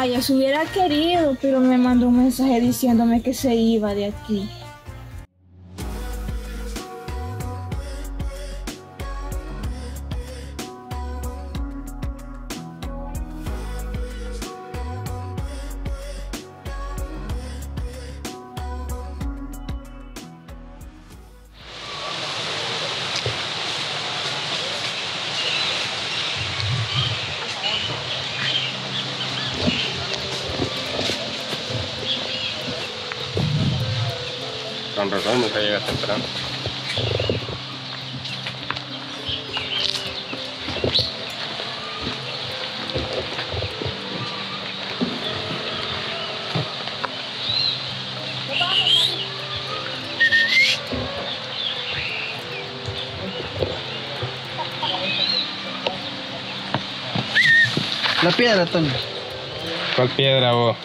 Ay, eso hubiera querido, pero me mandó un mensaje diciéndome que se iba de aquí. Con razón nunca llegas temprano. La piedra, Tony. ¿Cuál piedra, vos?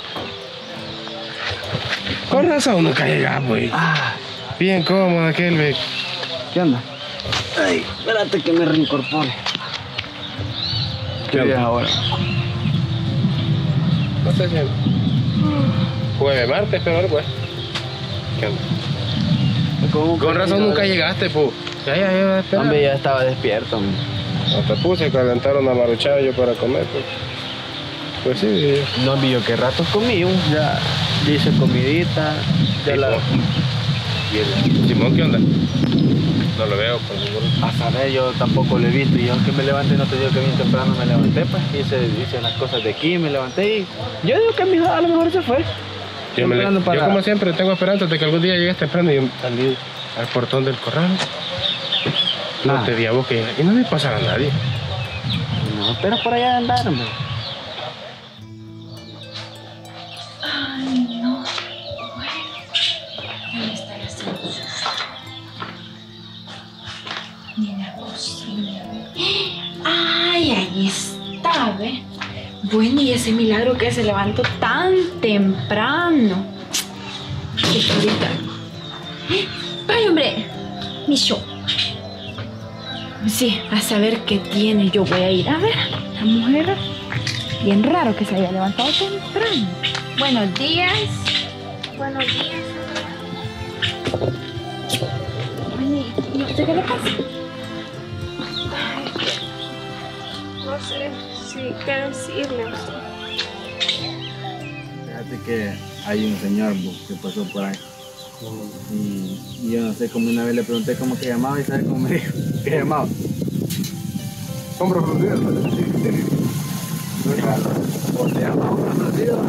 Con razón nunca llegas, güey. Bien cómodo, Kelvin. ¿Qué onda? Ay, espérate que me reincorpore. ¿Qué día es ahora? No sé si es jueves, martes, pero algo es. ¿Qué onda? Con razón nunca llegaste, pu. Ya, espera. Hombre, ya estaba despierto, hombre. No te puse a calentar una maruchada yo para comer, pues. Pues sí. No, hombre, yo qué rato comí, ya hice comidita. Ya la... ¿Y el Simón qué onda? No lo veo por ningún... A saber, yo tampoco lo he visto. Y yo que me levanté, no te digo que bien temprano me levanté, pues. Hice las cosas de aquí, me levanté y... Yo digo que a lo mejor se fue. Yo como siempre tengo esperanza de que algún día llegues temprano y yo salí al portón del corral. No te di a vos que... Y no me pasara a nadie. No, pero por allá andar, hombre. Ay, no. Bueno, debe estar haciendo su... Ni en la cocina. Ay, ahí está, ¿ve? Bueno, y ese milagro que se levantó tan temprano. Que ahorita... ¡Ay, hombre! Micho. Sí, a saber qué tiene. Yo voy a ir a ver. La mujer, bien raro que se haya levantado temprano. Buenos días. Buenos días. Oye, ¿y usted qué le pasa? No sé si qué decirle. Fíjate que hay un señor que pasó por ahí. Y yo no sé, como una vez le pregunté cómo que llamaba y ¿sabe cómo me dijo? ¿Qué llamaba? Hombro fruncido. ¿O se llamaba hombro fruncido?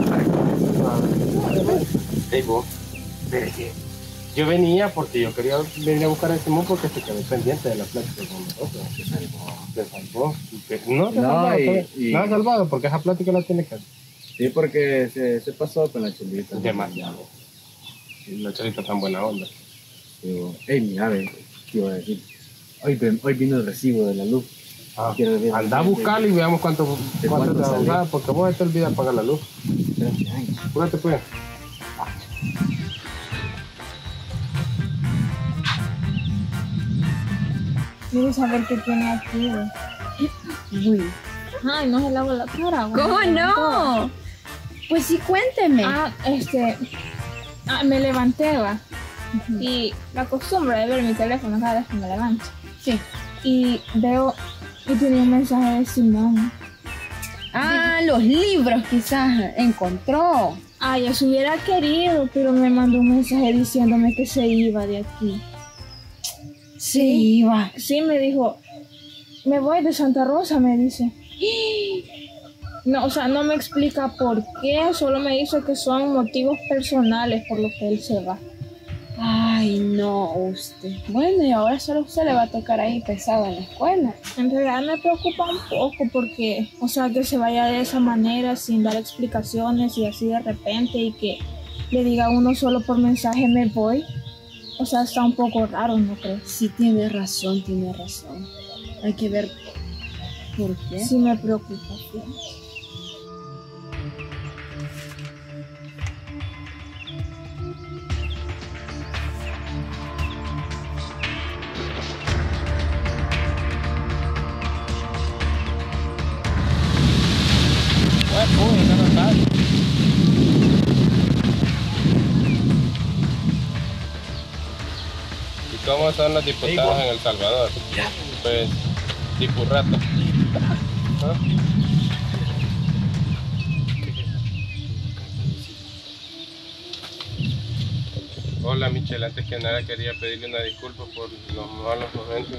Ey, vos, yo venía porque yo quería venir a buscar a Simón porque se quedó pendiente de la plática con nosotros. Se salvó. No, se ha salvado porque esa plática la tiene que hacer. Sí, porque se pasó con la chulita. Demasiado. La chalita tan buena onda. Digo, mira, ¿qué iba a decir? Hoy vino el recibo de la luz. Anda a buscarlo y veamos cuánto te va a usar, porque vos te olvidas pagar la luz. Apúrate, pues. Quiero saber qué tiene aquí, güey. Uy. Ay, no se lavo la cara, güey. ¿Cómo no? Pues sí, cuénteme. Me levanté, va. Y la costumbre de ver mi teléfono cada vez que me levanto. Sí. Y veo que tenía un mensaje de Simón. Los libros quizás encontró. Ay, eso hubiera querido, pero me mandó un mensaje diciéndome que se iba de aquí. Se iba. Sí, me dijo, me voy de Santa Rosa, me dice. No, o sea, no me explica por qué, solo me dice que son motivos personales por los que él se va. Ay, no, usted. Bueno, y ahora solo usted le va a tocar ahí pesado en la escuela. En realidad me preocupa un poco porque, o sea, que se vaya de esa manera sin dar explicaciones y así de repente y que le diga a uno solo por mensaje me voy. O sea, está un poco raro, ¿no crees? Sí, tiene razón. Hay que ver por qué. Sí me preocupa, ¿sí? Uy, no está. ¿Cómo son los diputados en El Salvador? Pues, dipurrata. ¿Ah? Hola Michelle, antes que nada quería pedirle una disculpa por los malos momentos.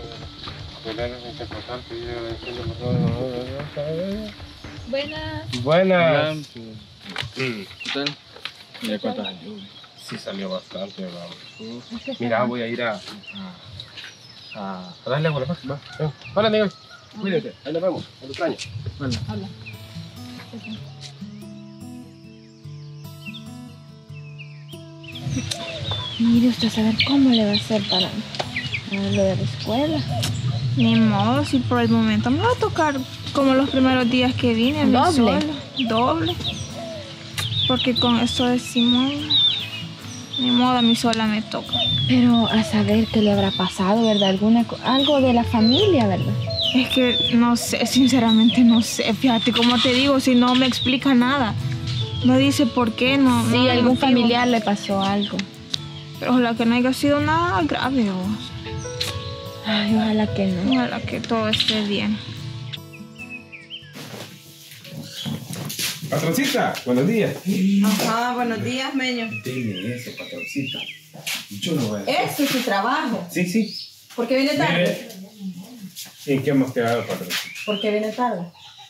Buenas. Buenas. ¿Qué tal? Mira cuántas años. Sí salió bastante, vamos. Mira, voy a ir a darle agua, va. Hola, Nivel. Cuídate, ahí nos vemos. Al otro año. Hola. Hola. Mire usted a saber cómo le va a hacer para lo de la escuela. Ni modo, si por el momento me va a tocar como los primeros días que vine a mí ¿Doble? sola. Doble. Porque con esto de Simón, ni modo, a mí sola me toca. Pero a saber qué le habrá pasado, ¿verdad? Algo de la familia, ¿verdad? Es que no sé, sinceramente no sé. Fíjate, como te digo, si no me explica nada. No dice por qué, no. Sí, no algún motivo. familiar le pasó algo. Pero ojalá que no haya sido nada grave. Ay, ojalá que no. Ojalá que todo esté bien. Patroncita, buenos días. Ajá, buenos días, Meño. Dime eso, patroncita. Yo no voy a... Eso es su trabajo. Sí, sí. ¿Por qué viene tarde? ¿En qué hemos quedado, patroncita? ¿Por qué viene tarde?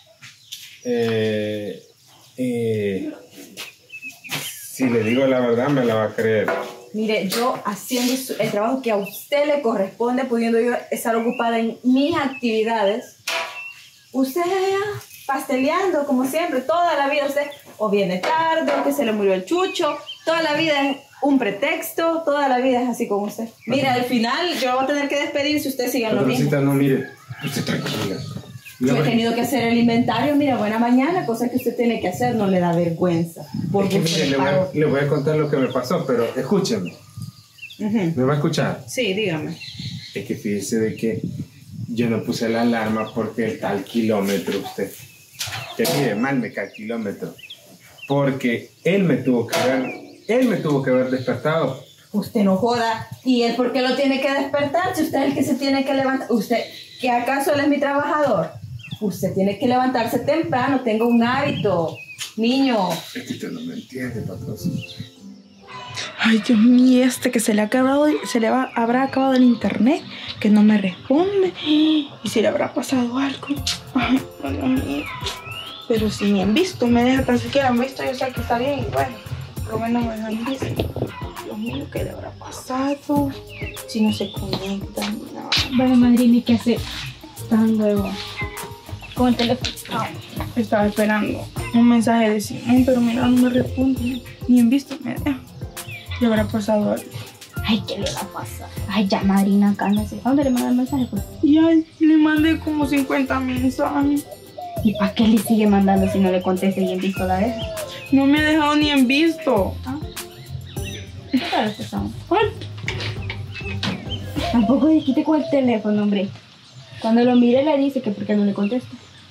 Si le digo la verdad, me la va a creer. Mire, yo haciendo el trabajo que a usted le corresponde, pudiendo yo estar ocupada en mis actividades, usted pasteleando como siempre, toda la vida usted o viene tarde, o que se le murió el chucho, toda la vida es un pretexto, toda la vida es así con usted. Mire, al final yo voy a tener que despedir si usted sigue en lo mismo. No, mire, usted tranquila. Yo he tenido que hacer el inventario, mira, buena mañana, cosa que usted tiene que hacer, no le da vergüenza. Es que mire, le voy a contar lo que me pasó, pero escúcheme. ¿Me va a escuchar? Sí, dígame. Es que fíjese de que yo no puse la alarma porque está al kilómetro usted. Que mire, mal me cae el kilómetro. Porque él me tuvo que haber despertado. Usted no joda. ¿Y él por qué lo tiene que despertar? Si usted es el que se tiene que levantar. ¿Usted, que acaso él es mi trabajador? Usted tiene que levantarse temprano, tenga un hábito. Niño. Es que usted no me entiende, patrón. Ay, Dios mío, que habrá acabado el internet, que no me responde. Y si le habrá pasado algo. Ay, Dios mío. Pero si me han visto, me deja tan siquiera han visto, yo sé que está bien. Y bueno, por lo menos me han visto. Dios mío, ¿qué le habrá pasado? Si no se conectan, no. Bueno, madrina, ¿qué hacer? Tan luego. Con el teléfono. Estaba esperando un mensaje de Simón, pero mira, no me responde. Ni en visto me deja. ¿Le habrá pasado algo? Ay, ¿qué le va a pasar? Ay, ya, madrina, cálmese. ¿Dónde le mandó el mensaje, pues? Y ay, le mandé como 50 mensajes. ¿Y para qué le sigue mandando si no le contesta y en visto la deja? No me ha dejado ni en visto. Claro, ¿cuál? Tampoco se quite con el teléfono, hombre. Cuando lo mire le dice que por qué no le contesta.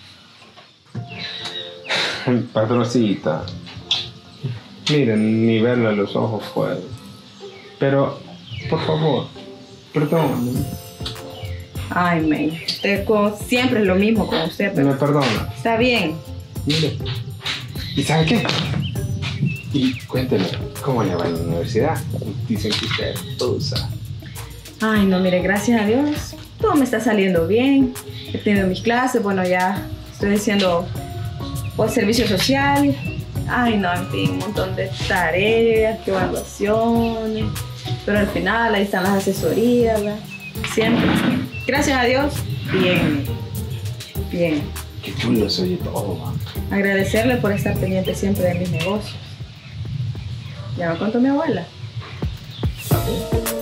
Patrocita. Miren, ni verlo a los ojos puedo. Pero, por favor, perdóname. Ay, May. Usted siempre es lo mismo con usted, pero Me perdona. está bien. Mire. ¿Y sabe qué? Y cuénteme, ¿cómo le va en la universidad? Dicen que usted es rusa. Ay, no, mire, gracias a Dios. Todo me está saliendo bien. He tenido mis clases, bueno, ya estoy haciendo servicio social. Ay, no, en fin, un montón de tareas, que evaluaciones. Pero al final ahí están las asesorías, ¿verdad? Siempre. Gracias a Dios, bien. Bien. Qué chulo se oye todo, man. Agradecerle por estar pendiente siempre de mis negocios. Ya me contó mi abuela. ¿Sabes?